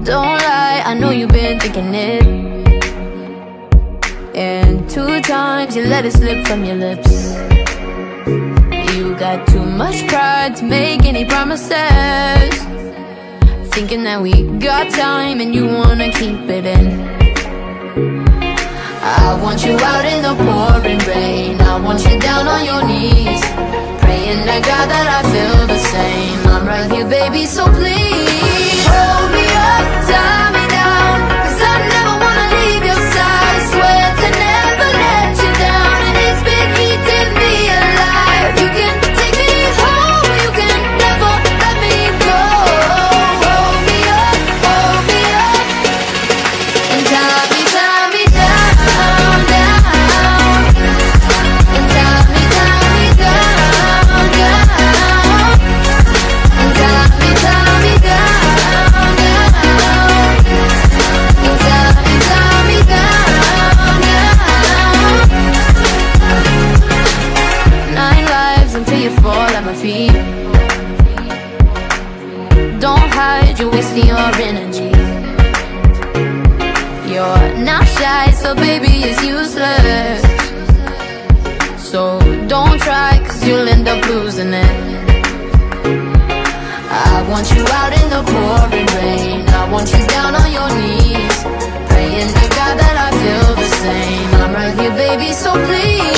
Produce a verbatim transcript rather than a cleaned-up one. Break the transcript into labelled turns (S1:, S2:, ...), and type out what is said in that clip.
S1: Don't lie, I know you've been thinking it. And two times you let it slip from your lips. You got too much pride to make any promises, thinking that we got time and you wanna keep it in. I want you out in the pouring rain, I want you down on your knees, praying to God that I feel the same. I'm right here, baby, so please hold me up, tie me down, 'cause I never wanna leave your side. Swear to never let you down, and it's been eating me alive. You can take me home, you can never let me go. Hold me up, hold me up, and tie me, tie me down, down, and tie me, tie me down, down, and tie me, tie me down, down, and tie me, tie me down, down. Nine lives until you fall at my feet. Don't hide, you're wasting your energy. You're not shy, so baby, it's useless. So don't try, 'cause you'll end up losing it. I want you out in the pouring rain, I want you down on your knees, praying to God that I feel the same. I'm right here, baby, so please